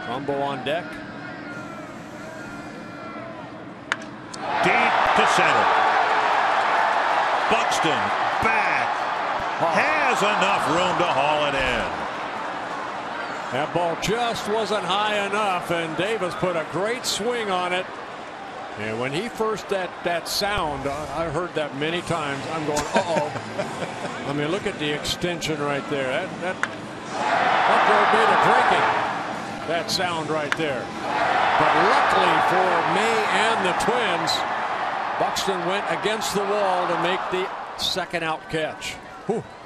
Rumble on deck. Deep to center. Buxton back. Has enough room to haul it in. That ball just wasn't high enough, and Davis put a great swing on it. And when he first that sound, I heard that many times. I'm going, uh-oh. I mean, look at the extension right there. That drove me to drinking. That sound right there. But luckily for May and the Twins, Buxton went against the wall to make the second out catch. Whew.